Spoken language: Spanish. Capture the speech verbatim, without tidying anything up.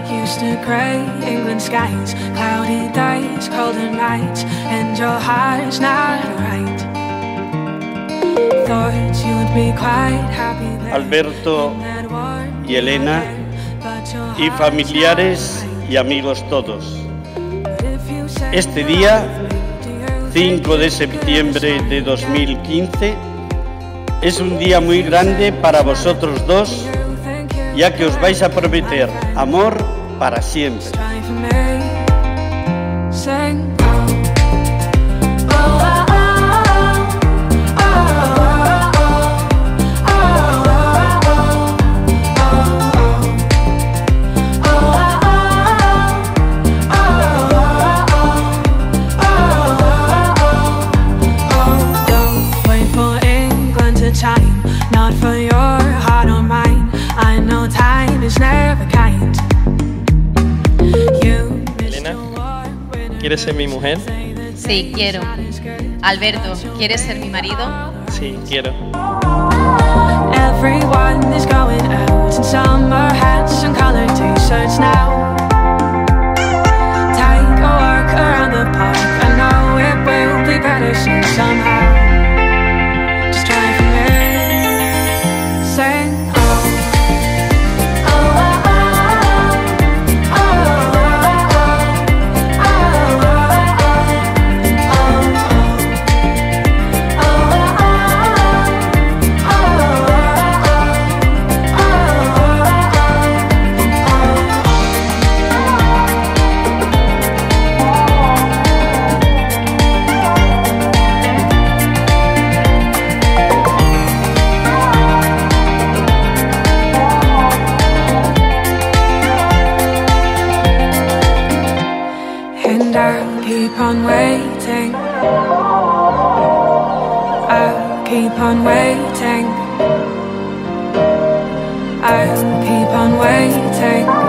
used to grey England skies, cloudy days, colder nights, and your heart's not right. Thought you'd be quite happy there. Alberto y Elena y familiares y amigos todos. Este día, cinco de septiembre de dos mil quince, es un día muy grande para vosotros dos, ya que os vais a prometer amor para siempre. Not for your heart or mine. I know time is never kind. Elena, ¿quieres ser mi mujer? Sí, quiero. Alberto, ¿quieres ser mi marido? Sí, quiero. Everyone is going out in summer hats and colored t-shirts now. Take a walk around the park. I know it will be better soon somehow. I'll keep on waiting. I'll keep on waiting. I'll keep on waiting.